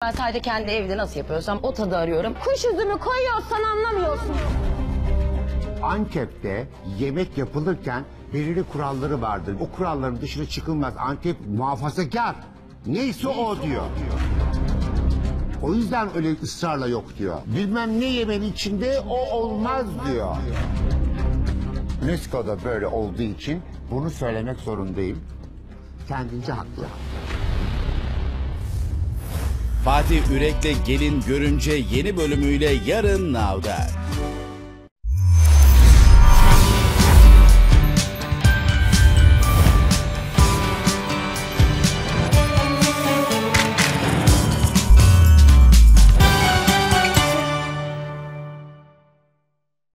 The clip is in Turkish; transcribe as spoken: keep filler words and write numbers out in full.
Ben sadece kendi evde nasıl yapıyorsam o tadı arıyorum. Kuş üzümü koyuyorsan anlamıyorsun. Antep'te yemek yapılırken belirli kuralları vardır. O kuralların dışına çıkılmaz. Antep muhafazakar. Neyse o diyor. O yüzden öyle ısrarla yok diyor. Bilmem ne yemeğin içinde o olmaz diyor. UNESCO'da böyle olduğu için bunu söylemek zorundayım. Kendince haklı. Fatih Ürek'le Gelin Görünce yeni bölümüyle yarın Now'da.